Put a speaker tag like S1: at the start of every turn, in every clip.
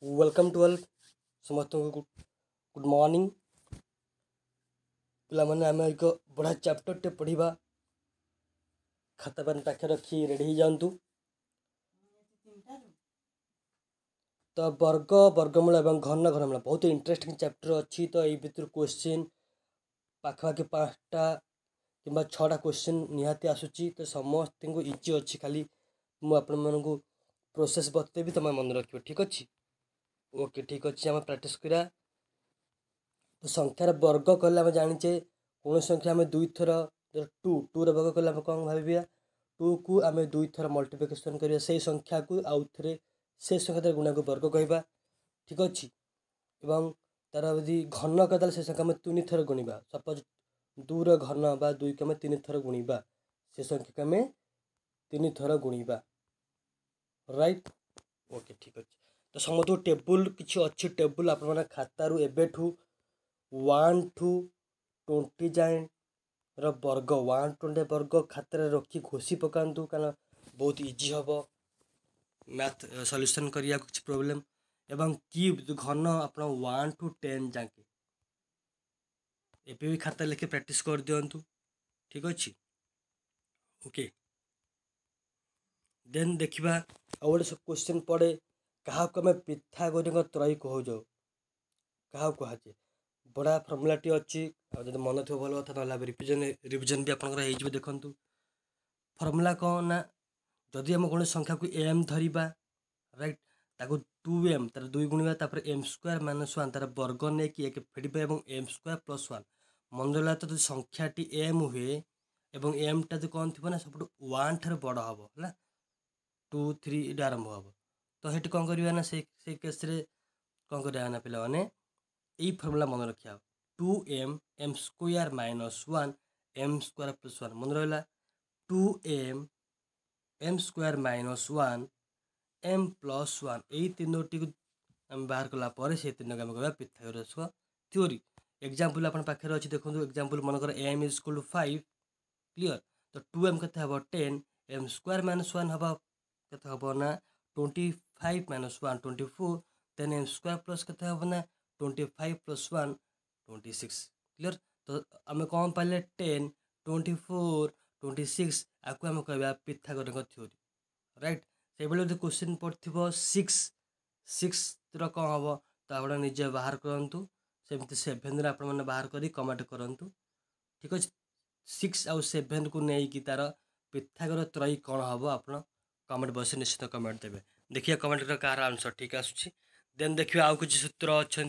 S1: Welcome to all समस्त good morning पिला माने आम एक बड़ा चैप्टर टे पढ़ा खाता पेन पाखे रखी रेडी हो जातु। तो वर्ग वर्गमूल एवं घन घनमूल बहुत इंटरेस्टिंग चैप्टर अच्छी। तो ये भितर क्वेश्चन पाखापाखि 5टा कि 6टा क्वेश्चन निहाती आसूची। तो समस्त को इजी अच्छी खाली मुझे प्रोसेस बतेबी तुम मन रख ठीक अच्छे। ओके ठीक अच्छे आम प्रैक्टिस करा। तो संख्यार वर्ग कले आम जाचे कौन संख्या आम दुई थर टू टू वर्ग कले आम कौन भाविया टू को आम दुई थर मल्टीप्लिकेशन करिया से संख्या को आउ थे से संख्या गुणा को वर्ग कहवा ठीक अच्छे। एवं तार यदि घन करदे से संख्या आम 3 थर गुणा सपोज 2 घन बा 2 को आम 3 थर गुणा से संख्या को आम 3 थर गुणा राइट। ओके ठीक अच्छे। तो समझ टेबुल किसी अच्छी टेबुल आप खातारू एबेठू 1 to 20 जाए वर्ग 120 वर्ग खातार रखी घोषी पकातु कारण बहुत इजी हम मैथ सॉल्यूशन करिया कुछ प्रॉब्लम। एवं क्यूब घन आप 1 to 10 जाके एबे भी खाता लिखे प्रैक्टिस कर दिंतु ठीक अच्छे। ओके देन देखा आ गए सब क्वेश्चन पड़े क्या आम पिथागोरिक त्रयी कहु क्या कहुचे बड़ा फर्मुलाटी अच्छी। जब मन थो भल कथा ना रिविजन भी आप देखु फर्मुला कौन ना जदि आम कौन संख्या को एम धरिबा राइट ताको 2m तार 2 गुणा तापर m स्क्वायर माइनस 1 तार वर्ग नहीं कि एक फेडिबा एवं m स्क्वायर प्लस 1 मन रहा। तो संख्याटी m हुए एवं m टा जो कौन थी ना सब 1 ठार बड़ हम है 2 3 ये आरंभ हम। तो ये कौन करवा ना से केस कौन करवा ना पिला माने यही फर्मुला मन रखा 2m m square minus 1 m square plus 1 मन रहा 2m m square minus 1 m plus 1 यही तीनोटी को आम बाहर कलापर से तीन आम कह पिथागोरस थ्योरी। एग्जाम्पल आप पाखे अच्छे देखो एग्जाम्पल मनकर m is equal to 5 clear. तो 2m के 10 m स्क्वायर माइनस 1 हम के ना 25 minus 1 24 then m square plus के 25 प्लस 1 26 क्लियर। तो आम कौन पाइले 10 24 26 आपको आम कह पिथागोरस थ्योरी राइट। से भाई जो क्वेश्चन पड़ो 6 कौन हम तो आप निजे बाहर करूँ सेमती 7 आप बाहर कर कमेंट करूँ ठीक अच्छे। 6 आउ 7 को लेकिन तार पिथागोरस त्रयी कौन हम आप कमेंट बॉक्स निश्चित कमेंट देवे देखिए कमेंट कार आंसर ठीक आसूँ। देन देखिए आउ कुछ सूत्र अच्छा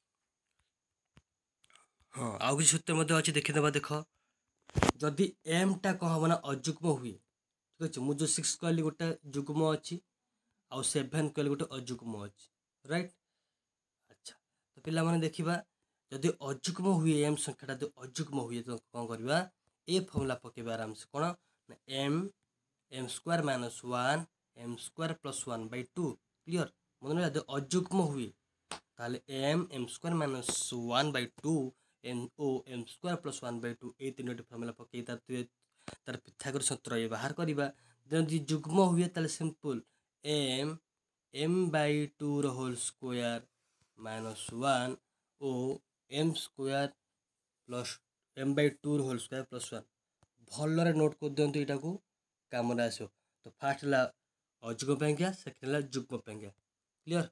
S1: हाँ आउ कुछ सूत्र अच्छी देखीदे देख जदि एम टा कौन हम ना अजुग्म हुए ठीक अच्छे। मुझे 6 कहली गोटे जुग्म अच्छी आउ 7 कहली गोटे अजुग्म अच्छी राइट। अच्छा तो पिला माने देखिबा जदि अजुग्म हुए एम संख्याटा जो अजुग्म हुए तो कौन करवा ए फर्मुला पकेबा आराम से कौन m square minus 1 m square plus 1 by 2 clear. मन रहा जो अजुग्म हुए ताले m square minus 1 by 2 m square plus 1 by 2 ये 3टी फर्मुला पकई तार पिथागोरस त्रयी बाहर करवा। जदि जुग्म हुए ताले simple m by 2 whole square minus 1 ओ m square plus m by 2 whole square plus 1 भलरे नोट कर दिंतु यहाँ को कम आसो। तो फास्ट है अजुग्म पैंकिया सेकेंड है जुग्म पैंकिया क्लियर।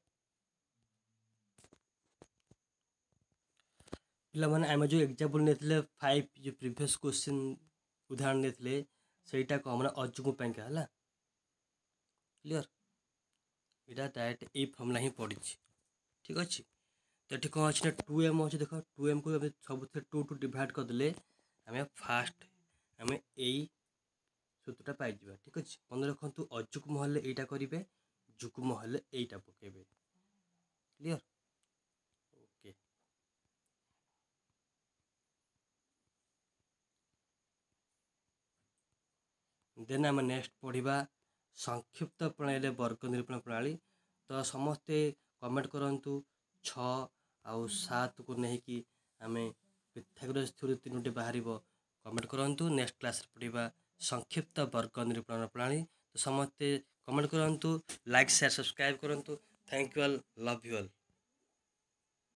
S1: पे आम जो एग्जाम्पल नहीं 5 जो प्रीवियस क्वेश्चन उदाहरण नहीं सहीटा कौन मैंने अजुग्म पैंकिया है क्लियर। यहाँ डायरेक्ट ये फर्मुला ही पड़ी ठीक अच्छे। तो ये कौन अच्छे 2m अच्छे देख 2m को सब 2 टू डिवाइड करदे आम फास्ट आम यही सूत्रटा पाई ठीक अच्छे। मन रखु अजुग्म हेल्ले यहाँ करेंगे जुग्म हेल्ले यहाँ पकेबे क्लियर। ओके देन आम नेक्स्ट पढ़ा संक्षिप्त प्रणाली वर्ग निरूपण प्रणाली। तो समस्ते कमेंट करूँ 6 आउ 7 को लेकिन आम पिथागोरस थ्योरी 3टी बाहर कमेंट करूँ। नेक्स्ट क्लास पढ़ा संक्षिप्त वर्ग निरूपण प्रणाली। तो समस्ते कमेंट करूँ लाइक शेयर सब्सक्राइब करूँ thank you all, love you all.